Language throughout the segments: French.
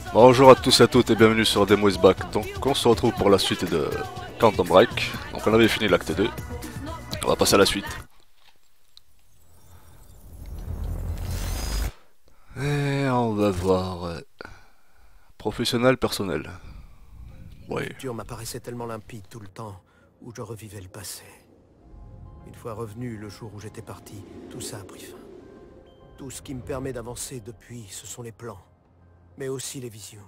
Bonjour à tous et à toutes et bienvenue sur Demo is Back. Donc on se retrouve pour la suite de Quantum Break. Donc on avait fini l'acte 2. On va passer à la suite. Et on va voir professionnel, personnel. Le Oui. futur m'apparaissait tellement limpide tout le temps où je revivais le passé. Une fois revenu le jour où j'étais parti, tout ça a pris fin. Tout ce qui me permet d'avancer depuis, ce sont les plans, mais aussi les visions.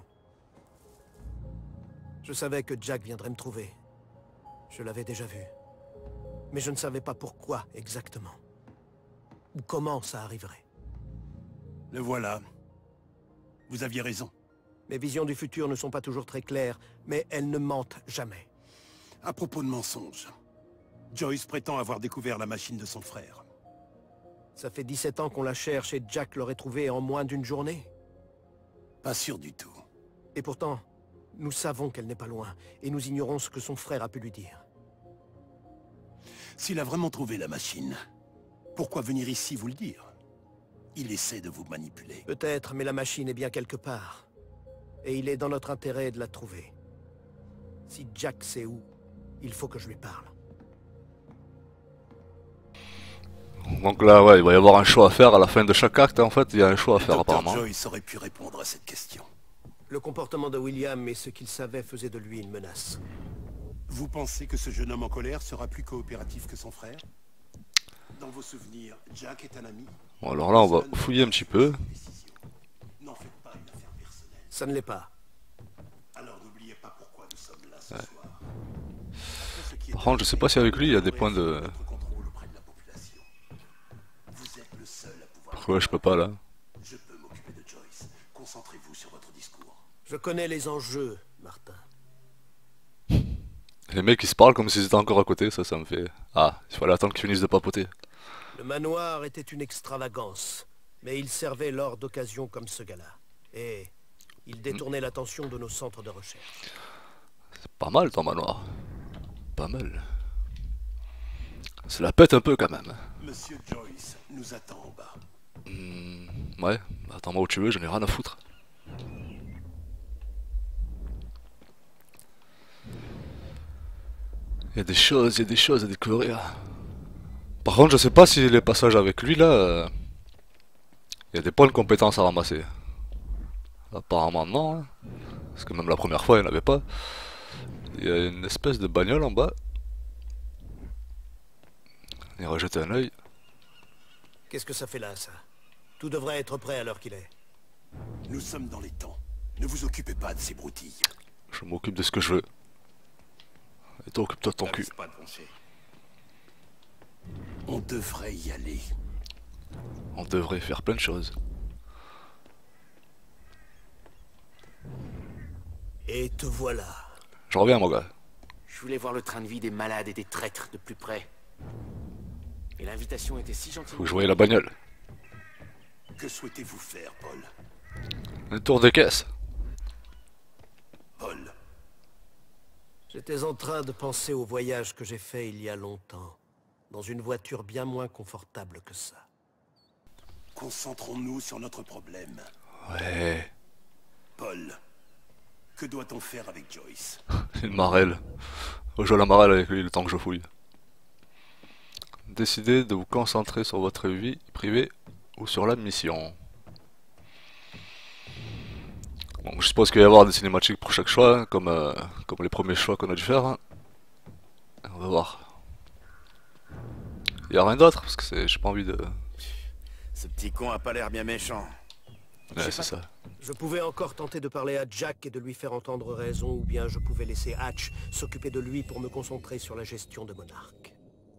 Je savais que Jack viendrait me trouver. Je l'avais déjà vu. Mais je ne savais pas pourquoi exactement. Ou comment ça arriverait. Le voilà. Vous aviez raison. Mes visions du futur ne sont pas toujours très claires, mais elles ne mentent jamais. À propos de mensonges, Joyce prétend avoir découvert la machine de son frère. Ça fait 17 ans qu'on la cherche et Jack l'aurait trouvée en moins d'une journée. Pas sûr du tout. Et pourtant, nous savons qu'elle n'est pas loin, et nous ignorons ce que son frère a pu lui dire. S'il a vraiment trouvé la machine, pourquoi venir ici vous le dire? Il essaie de vous manipuler. Peut-être, mais la machine est bien quelque part. Et il est dans notre intérêt de la trouver. Si Jack sait où, il faut que je lui parle. Donc là ouais, il va y avoir un choix à faire à la fin de chaque acte en fait. Il y a un choix à Le faire docteur apparemment. Joyce aurait pu répondre à cette question. Le comportement de William et ce qu'il savait faisait de lui une menace. Vous pensez que ce jeune homme en colère sera plus coopératif que son frère? Dans vos souvenirs, Jack est un ami? Bon alors là on va fouiller un petit peu. N'en faites pas une affaire personnelle. Ça ne l'est pas. Alors n'oubliez pas pourquoi nous sommes là ce soir. Après ce qui est Par contre je sais arrivé, pas si avec lui il y a des vous points de... réaffirmez votre contrôle auprès de la population. Vous êtes le seul à pouvoir... Ouais je peux pas là. Je peux m'occuper de Joyce. Concentrez-vous sur votre discours. Je connais les enjeux, Martin. Les mecs ils se parlent comme s'ils étaient encore à côté, ça me fait... Ah, il fallait attendre qu'ils finissent de papoter. Le manoir était une extravagance, mais il servait lors d'occasions comme ce gala. Et il détournait l'attention de nos centres de recherche. C'est pas mal ton manoir. Pas mal. Ça la pète un peu quand même. Monsieur Joyce nous attend en bas. Ouais, attends-moi où tu veux, j'en ai rien à foutre. Il y a des choses à découvrir. Par contre, je sais pas si les passages avec lui là, il y a des points de compétences à ramasser. Apparemment non, hein. Parce que même la première fois il n'y en avait pas. Il y a une espèce de bagnole en bas. On ira jeter un œil. Qu'est-ce que ça fait là, ça? Tout devrait être prêt à l'heure qu'il est. Nous sommes dans les temps. Ne vous occupez pas de ces broutilles. Je m'occupe de ce que je veux. Et toi, occupe-toi de ton cul. Pas de pencher. On devrait y aller. On devrait faire plein de choses. Et te voilà. Je reviens mon gars. Je voulais voir le train de vie des malades et des traîtres de plus près. Et l'invitation était si gentille. Faut que je voie la bagnole. Que souhaitez-vous faire, Paul? Un tour de caisse. Paul, J'étais en train de penser au voyage que j'ai fait il y a longtemps, dans une voiture bien moins confortable que ça. concentrons-nous sur notre problème. Ouais. Paul, que doit-on faire avec Joyce? Une marelle. Faut jouer à la marelle avec lui le temps que je fouille. Décidez de vous concentrer sur votre vie privée ou sur la mission. Bon, je suppose qu'il va y avoir des cinématiques pour chaque choix, hein, comme les premiers choix qu'on a dû faire. Hein. On va voir. Il y a rien d'autre parce que j'ai pas envie de... Ce petit con a pas l'air bien méchant. Ouais, c'est ça. Je pouvais encore tenter de parler à Jack et de lui faire entendre raison, ou bien je pouvais laisser Hatch s'occuper de lui pour me concentrer sur la gestion de Monarch.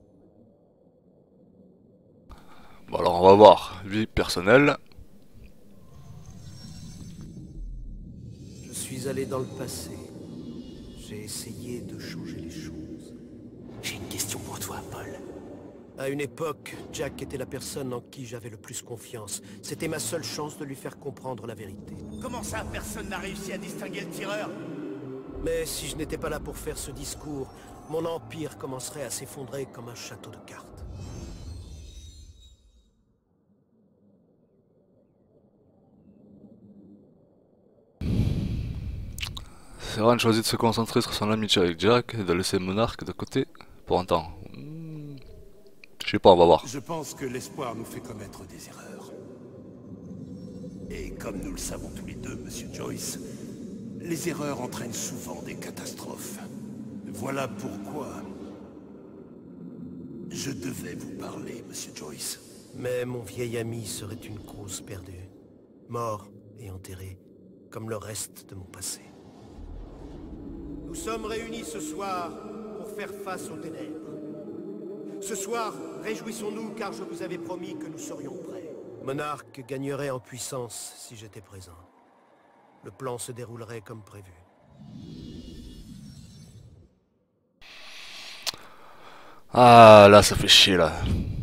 Bon alors on va voir. Vie personnelle. Je suis allé dans le passé. J'ai essayé de changer les choses. J'ai une question pour toi, Paul. À une époque, Jack était la personne en qui j'avais le plus confiance. C'était ma seule chance de lui faire comprendre la vérité. Comment ça, personne n'a réussi à distinguer le tireur? Mais si je n'étais pas là pour faire ce discours, mon empire commencerait à s'effondrer comme un château de cartes. Seren choisit de se concentrer sur son amitié avec Jack et de laisser Monarque de côté pour un temps. Je sais pas, on va voir. Je pense que l'espoir nous fait commettre des erreurs. Et comme nous le savons tous les deux, Monsieur Joyce, les erreurs entraînent souvent des catastrophes. Voilà pourquoi je devais vous parler, Monsieur Joyce. Mais mon vieil ami serait une cause perdue. Mort et enterré, comme le reste de mon passé. Nous sommes réunis ce soir pour faire face aux ténèbres. Ce soir, réjouissons-nous car je vous avais promis que nous serions prêts. Monarque gagnerait en puissance si j'étais présent. Le plan se déroulerait comme prévu. Ah, là, ça fait chier, là.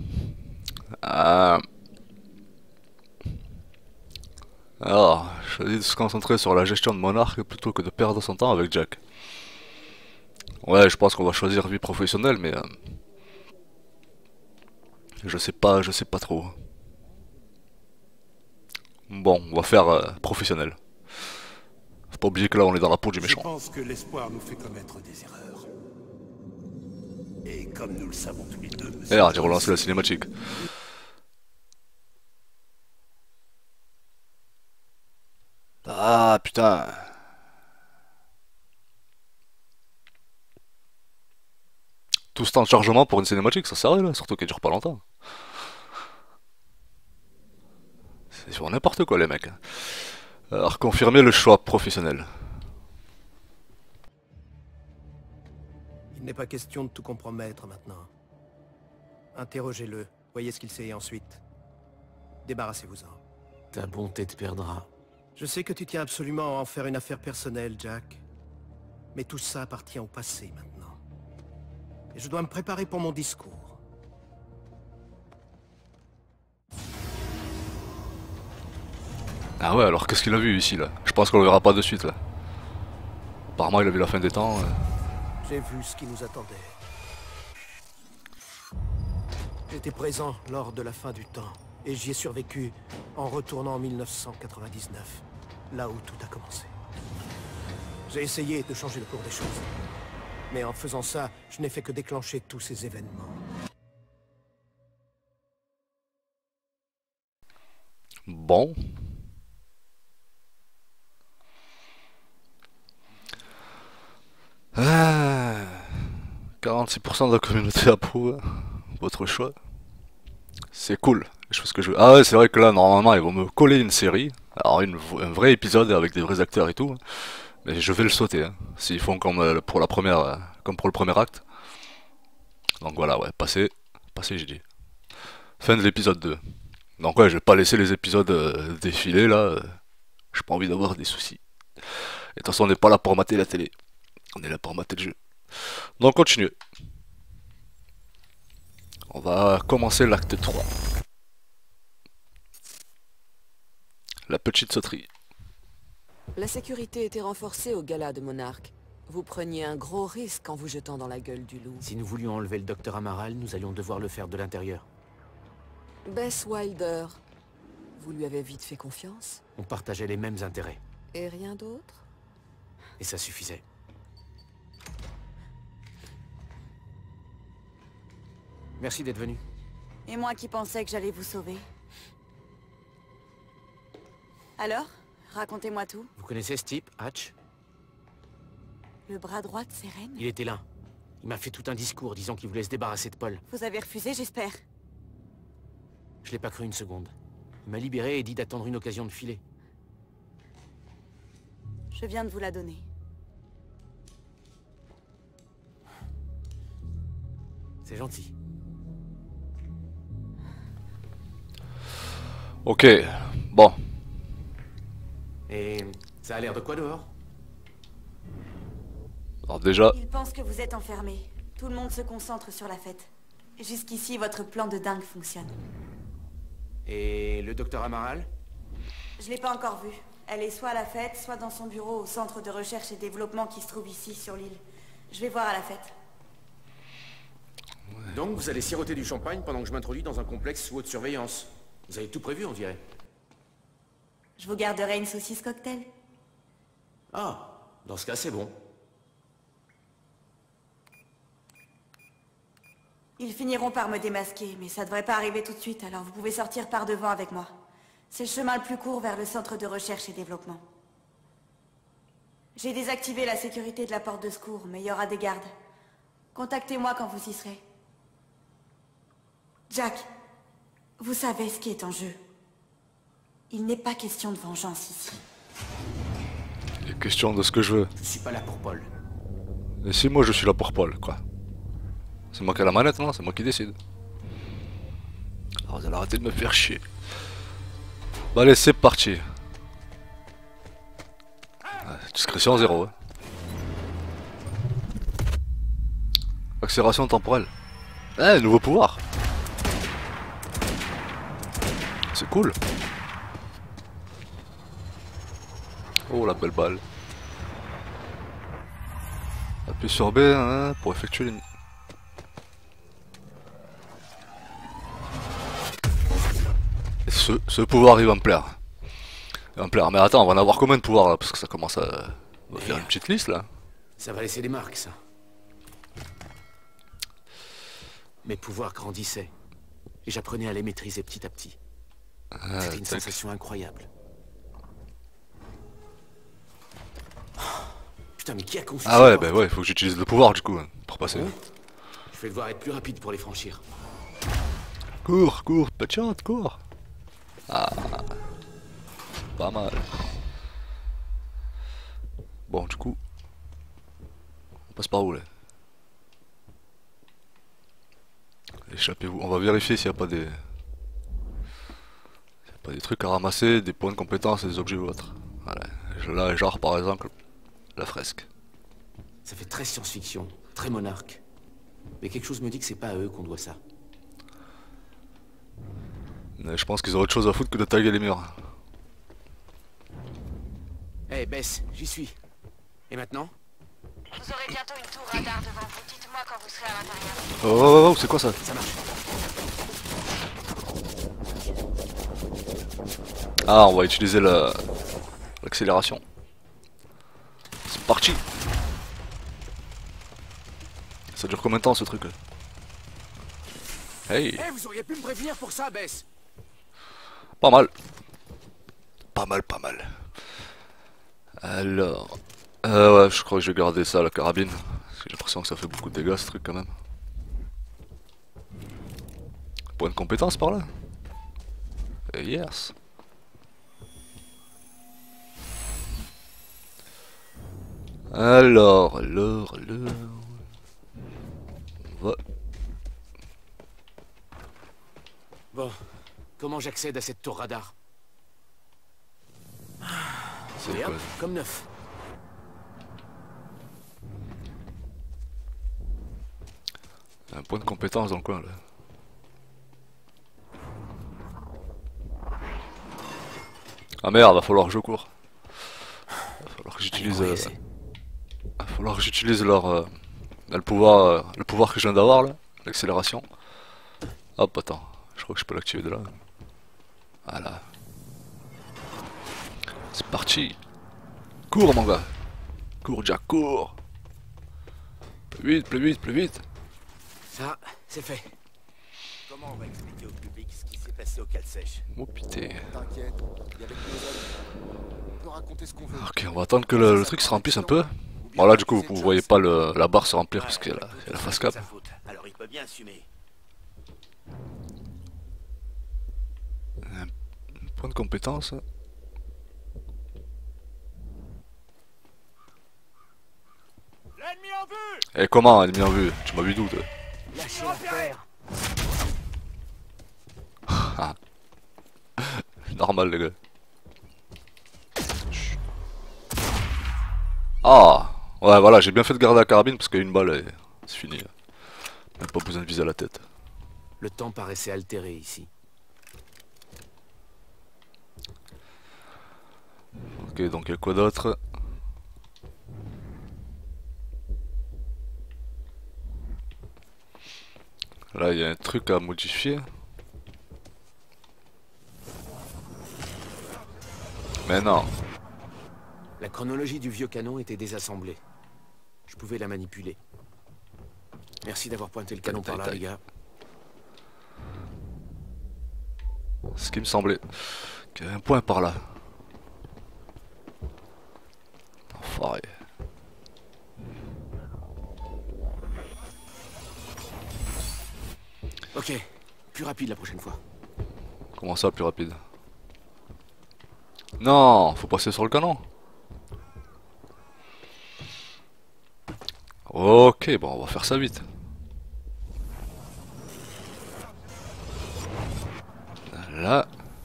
Alors, je choisis de se concentrer sur la gestion de Monarque plutôt que de perdre son temps avec Jack. Ouais, je pense qu'on va choisir vie professionnelle, mais... je sais pas trop. Bon, on va faire professionnel. Faut pas oublier que là, on est dans la peau du méchant. Je pense que l'espoir nous fait commettre des erreurs. Et comme nous le savons tous les deux, Monsieur Merde, j'ai Joyce, relancé la cinématique. Ah, putain. Tout ce temps de chargement pour une cinématique, ça sert à rien, là, surtout qu'elle dure pas longtemps. C'est sur n'importe quoi, les mecs. Alors, confirmer le choix professionnel. Il n'est pas question de tout compromettre maintenant. Interrogez-le, voyez ce qu'il sait et ensuite, débarrassez-vous-en. Ta bonté te perdra. Je sais que tu tiens absolument à en faire une affaire personnelle, Jack. Mais tout ça appartient au passé maintenant. Et je dois me préparer pour mon discours. Ah ouais, alors qu'est-ce qu'il a vu ici, là? Je pense qu'on le verra pas de suite, là. Apparemment, il a vu la fin des temps. J'ai vu ce qui nous attendait. J'étais présent lors de la fin du temps, et j'y ai survécu en retournant en 1999, là où tout a commencé. J'ai essayé de changer le cours des choses, mais en faisant ça, je n'ai fait que déclencher tous ces événements. Bon. Ah, 46% de la communauté approuve votre choix. C'est cool. Je fais ce que je veux. Ah ouais, c'est vrai que là, normalement, ils vont me coller une série. Alors, un vrai épisode avec des vrais acteurs et tout. Mais je vais le sauter. Hein, s'ils font comme pour la première, comme pour le premier acte. Donc voilà, ouais, passé, j'ai dit. Fin de l'épisode 2. Donc ouais, je vais pas laisser les épisodes défiler là. J'ai pas envie d'avoir des soucis. Et de toute façon, on n'est pas là pour mater la télé. On est là pour mater le jeu. Donc continue. On va commencer l'acte 3. La petite sauterie. La sécurité était renforcée au gala de Monarque. Vous preniez un gros risque en vous jetant dans la gueule du loup. Si nous voulions enlever le docteur Amaral, nous allions devoir le faire de l'intérieur. Bess Wilder, vous lui avez vite fait confiance? On partageait les mêmes intérêts. Et rien d'autre? Et ça suffisait. Merci d'être venu. Et moi qui pensais que j'allais vous sauver. Alors, racontez-moi tout. Vous connaissez ce type, Hatch? Le bras droit de Seren? Il était là. Il m'a fait tout un discours disant qu'il voulait se débarrasser de Paul. Vous avez refusé, j'espère. Je l'ai pas cru une seconde. Il m'a libéré et dit d'attendre une occasion de filer. Je viens de vous la donner. C'est gentil. Ok, bon. Et ça a l'air de quoi dehors? Alors déjà, Il pense que vous êtes enfermé. Tout le monde se concentre sur la fête. Jusqu'ici, votre plan de dingue fonctionne. Et le docteur Amaral? Je l'ai pas encore vue. Elle est soit à la fête, soit dans son bureau au centre de recherche et développement qui se trouve ici, sur l'île. Je vais voir à la fête. Donc vous allez siroter du champagne pendant que je m'introduis dans un complexe sous haute surveillance. Vous avez tout prévu, on dirait. Je vous garderai une saucisse cocktail. Ah, Dans ce cas, c'est bon. Ils finiront par me démasquer, mais ça devrait pas arriver tout de suite, alors vous pouvez sortir par devant avec moi. C'est le chemin le plus court vers le centre de recherche et développement. J'ai désactivé la sécurité de la porte de secours, mais il y aura des gardes. Contactez-moi quand vous y serez. Jack, vous savez ce qui est en jeu. Il n'est pas question de vengeance ici. Il est question de ce que je veux. Je suis pas là pour Paul. Et si moi je suis là pour Paul, quoi. C'est moi qui ai la manette, non? C'est moi qui décide. Alors vous allez arrêter de me faire chier. Bah allez, c'est parti. Discrétion 0. Hein. Accélération temporelle. Eh, nouveau pouvoir. C'est cool. Oh la belle balle. Appuie sur B hein, pour effectuer les... Et ce pouvoir il va me plaire. Il va me plaire. Mais attends, on va en avoir combien de pouvoirs là? Parce que ça commence à... On va faire une petite liste là. Ça va laisser des marques, ça. Mes pouvoirs grandissaient. Et j'apprenais à les maîtriser petit à petit. C'était une sensation incroyable. Putain, mais qui a confié Ah ouais, bah ouais, faut que j'utilise le pouvoir du coup, hein, pour passer. Je vais devoir être plus rapide pour les franchir. Cours, cours, petite, cours. Ah, pas mal. Bon, du coup, on passe par où là? Échappez-vous. On va vérifier s'il n'y a pas des... Pas des trucs à ramasser, des points de compétence et des objets ou autres. Voilà. Là, genre par exemple, la fresque. Ça fait très science-fiction, très monarque. Mais quelque chose me dit que c'est pas à eux qu'on doit ça. Mais je pense qu'ils ont autre chose à foutre que de taguer les murs. Eh, Bess, j'y suis. Et maintenant? Vous aurez bientôt une tour radar devant vous. Dites-moi quand vous serez à l'intérieur. Oh, c'est quoi ça? Ça marche. Ah, on va utiliser l'accélération. C'est parti. Ça dure combien de temps ce truc là? Hey, Eh, vous auriez pu me prévenir pour ça, Bess. pas mal. Pas mal, pas mal. Alors... ouais, je crois que je vais garder ça, la carabine. Parce que j'ai l'impression que ça fait beaucoup de dégâts ce truc quand même. Point de compétence par là. Et yes. Alors... On va... Bon, comment j'accède à cette tour radar? C'est Et quoi? hop, comme neuf. Un point de compétence dans le coin là. Ah merde, va falloir que je cours. Va falloir que j'utilise... va falloir que j'utilise le pouvoir que je viens d'avoir là. L'accélération. Hop, attends. Je crois que je peux l'activer de là. Voilà. C'est parti. Cours mon gars. Cours Jack, cours. Plus vite, plus vite, plus vite. Ça, c'est fait. Comment on va expliquer au public ce qui s'est passé au cale-sèche? Oh putain. T'inquiète, il y avait que nos hommes. On peut raconter ce qu'on veut. Ok, on va attendre que le truc se remplisse un peu. Bon là du coup vous voyez pas la barre se remplir parce qu'il y a la face cap. Alors il peut bien assumer. Un point de compétence. L'ennemi en vue! Eh comment ennemi en vue? Tu m'as vu d'où toi? Lâchez l'affaire. Normal les gars. Ah ouais voilà, j'ai bien fait de garder la carabine parce qu'une balle et c'est fini. Même pas besoin de viser à la tête. Le temps paraissait altéré ici. Ok, donc il y a quoi d'autre? Là il y a un truc à modifier. Mais non. La chronologie du vieux canon était désassemblée. Je pouvais la manipuler. Merci d'avoir pointé le canon par là, les gars. Ce qui me semblait. Qu'il y avait un point par là. Enfoiré. Ok, plus rapide la prochaine fois. Comment ça, plus rapide? Non, faut passer sur le canon. Ok, bon, on va faire ça vite. Là.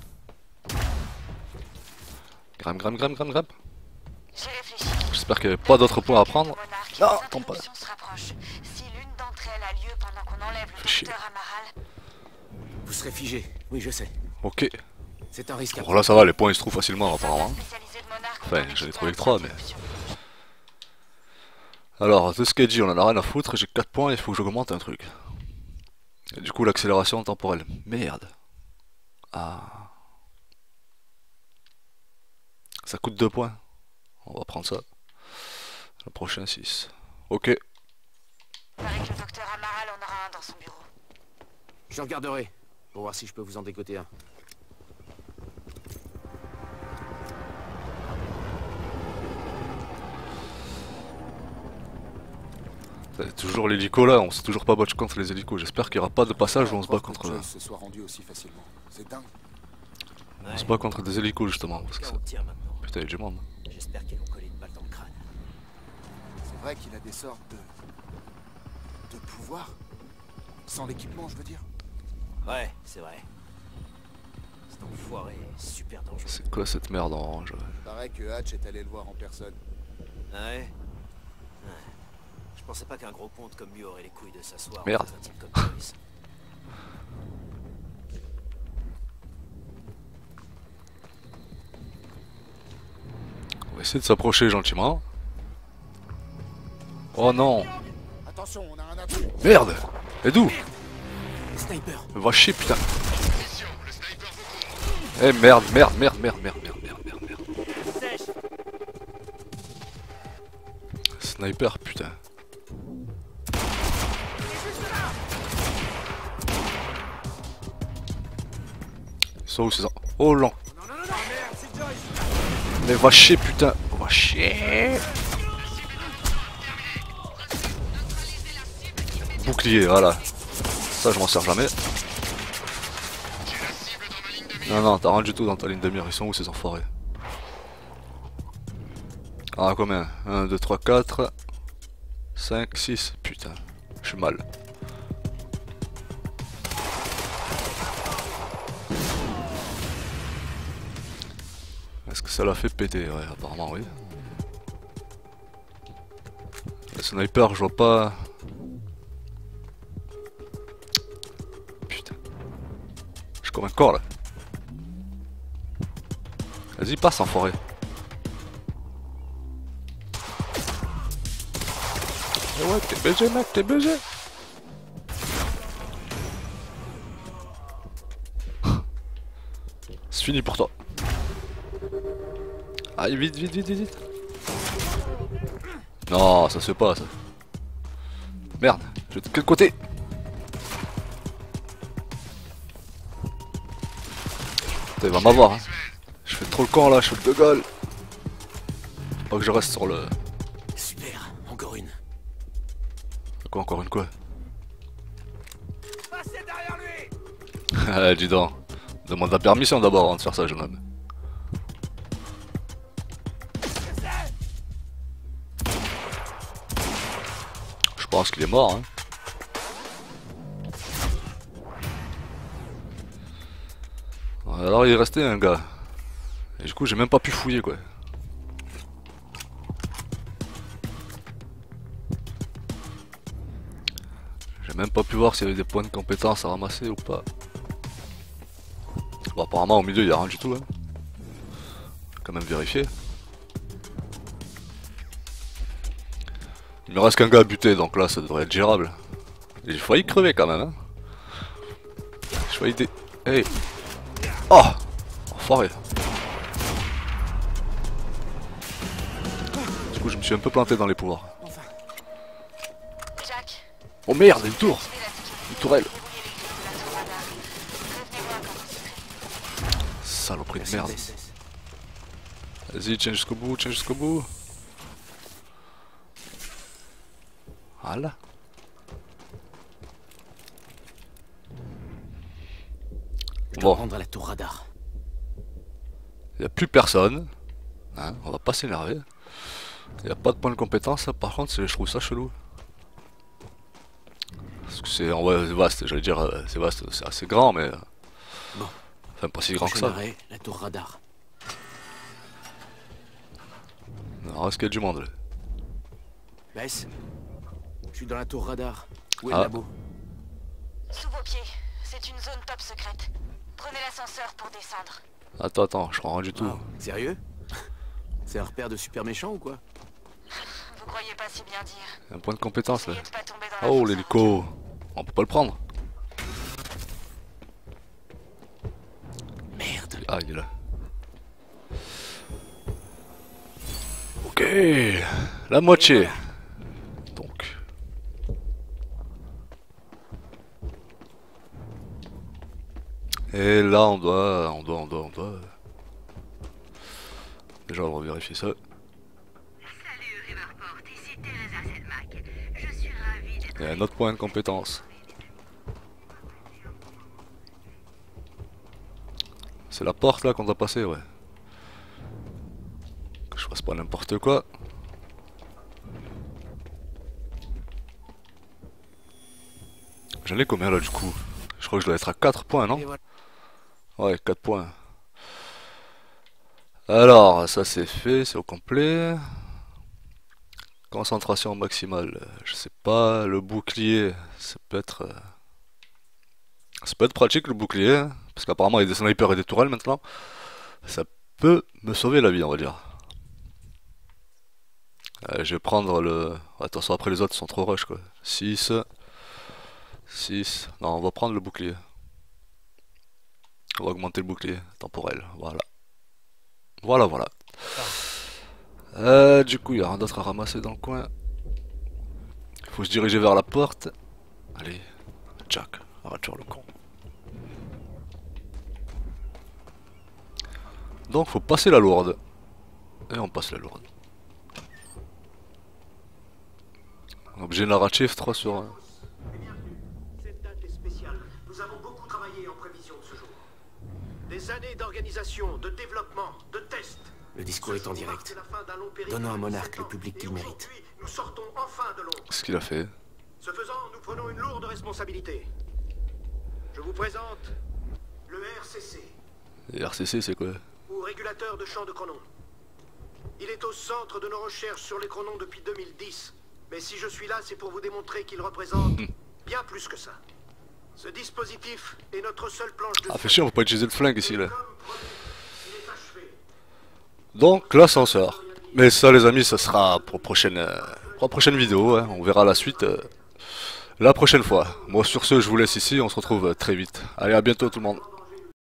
Grimpe, grimpe, grimpe, grimpe, grimpe. J'espère qu'il n'y avait pas d'autres points à prendre. Non, tombe pas. Si l'une d'entre elles a lieu pendant qu'on enlève le docteur Amaral... Vous serez figé, oui je sais. Ok. C'est un risque. Bon là ça va, les points ils se trouvent facilement apparemment. Enfin, j'en ai trouvé que 3 mais... Alors, de ce qu'elle dit, on en a rien à foutre, j'ai 4 points, il faut que j'augmente un truc. Et du coup l'accélération temporelle. Merde. Ah. Ça coûte 2 points. On va prendre ça. Le prochain 6. Ok. Il paraît que le docteur Amaral en aura un dans son bureau. Je regarderai, pour voir si je peux vous en décoter un. Toujours l'hélico là, on s'est toujours pas battu contre les hélicos. J'espère qu'il n'y aura pas de passage où on se bat contre... On se bat contre des hélicos justement. Parce que ça... Putain, il y a du monde. J'espère qu'ils vont coller une balle dans le crâne. C'est vrai qu'il a des sortes de pouvoir. Sans l'équipement, je veux dire. Ouais, c'est vrai. Cet enfoiré est super dangereux. C'est quoi cette merde en orange? Paraît que Hatch est allé le voir en personne. Ouais. Je pensais pas qu'un gros ponte comme lui aurait les couilles de s'asseoir. Merde. Un type comme Joyce. On va essayer de s'approcher gentiment. Oh non. Attention, on a un atout. Merde. Et d'où? Sniper. Va chier putain. Eh merde, merde, merde, merde, merde, merde, merde, merde, merde. Sniper putain. Ils sont où ces... Oh non. Mais va chier putain. Va chier. Bouclier, voilà. Ça je m'en sers jamais. Non non, t'as rien du tout dans ta ligne de mire, ils sont où ces enfoirés? Ah combien? 1, 2, 3, 4 5, 6, putain, je suis mal. Est-ce que ça l'a fait péter? Ouais, apparemment oui. Le sniper, je vois pas... Putain. Je suis comme un corps là. Vas-y, passe, enfoiré. Eh ouais, t'es BG, mec, t'es BG. C'est fini pour toi. Allez, vite, vite, vite, vite, vite. Non, ça se fait pas, ça. Merde, je vais de quel côté? Putain, il va m'avoir, hein. Je fais trop le camp là, je suis le de Gaulle. Faut pas que je reste sur le... Super, encore une. Quoi, encore une quoi? Passez derrière lui. Ah, dis donc. Demande la permission d'abord avant de faire ça, jeune homme. Je pense qu'il est mort, hein. Alors il est resté un gars. Et du coup j'ai même pas pu fouiller quoi. J'ai même pas pu voir s'il y avait des points de compétence à ramasser ou pas. Bon apparemment au milieu il y a rien du tout là. Quand même vérifier. Il me reste qu'un gars à buter donc là ça devrait être gérable. Et j'ai failli crever quand même hein. J'ai failli dé... Hey. Oh. Enfoiré. coup je me suis un peu planté dans les pouvoirs. Jack, Oh merde, une tour! Une tourelle! Saloperie de merde. Vas-y, tiens jusqu'au bout, tiens jusqu'au bout. Voilà. Je dois Bon, rendre à la tour radar. il n'y a plus personne. Hein, on va pas s'énerver. Il n'y a pas de point de compétence, par contre, je trouve ça chelou. Parce que c'est en vrai, c'est vaste, j'allais dire, c'est vaste, c'est assez grand, mais. Bon. Enfin, pas si grand que Prochain ça. arrêt, la tour radar. Alors, est-ce qu'il y a du monde là? Bess, je suis dans la tour radar. Où est Ah. le labo? sous vos pieds, c'est une zone top secrète. Prenez l'ascenseur pour descendre. Attends, je comprends rien du tout. Wow, sérieux? C'est un repère de super méchant ou quoi? Vous croyez pas si bien dire. Un point de compétence là. Essayez de pas tomber dans la Oh, fosse à l'hélico! On peut pas le prendre. Merde. Ah, il est là. Ok, la moitié. Donc. Et là, on doit. Déjà, on va vérifier ça. Salut Riverport, ici Teresa Selmack. Je suis ravie d'être... Il y a un autre point de compétence. C'est la porte là qu'on doit passer, ouais. Que je fasse pas n'importe quoi. J'en ai combien là du coup? Je crois que je dois être à 4 points, non? Et voilà. Ouais, 4 points. Alors, ça c'est fait, c'est au complet. Concentration maximale, je sais pas. Le bouclier, ça peut être pratique le bouclier, hein, parce qu'apparemment il y a des snipers et des tourelles maintenant. Ça peut me sauver la vie, on va dire. Je vais prendre le... Attention, après les autres sont trop rush quoi. 6. 6. Non, on va prendre le bouclier. On va augmenter le bouclier temporel. Voilà. Voilà. Du coup, il y a rien d'autre à ramasser dans le coin. Faut se diriger vers la porte. Allez, Jack, arrête de faire le con. Donc, faut passer la lourde. Et on passe la lourde. Objet narratif 3 sur 1. Cette date est spéciale. Nous avons beaucoup travaillé en prévision de ce jour. Des années d'organisation, de développement, de tests. Le discours est en direct. Donnons à Monarque le public qu'il mérite. Nous sortons enfin de l'ombre. Qu'est-ce qu'il a fait? Ce faisant, nous prenons une lourde responsabilité. Je vous présente le RCC, Et RCC, c'est quoi? ou régulateur de champ de chronon. Il est au centre de nos recherches sur les chronons depuis 2010. Mais si je suis là, c'est pour vous démontrer qu'il représente bien plus que ça. Ce dispositif est notre seule planche de... Ah, fait chier, on peut pas utiliser le flingue ici là. Comme promis, il est achevé. Donc, l'ascenseur. Mais ça, les amis, ça sera pour prochaine vidéo. Hein. On verra la suite la prochaine fois. Moi, sur ce, je vous laisse ici. On se retrouve très vite. Allez, à bientôt tout le monde.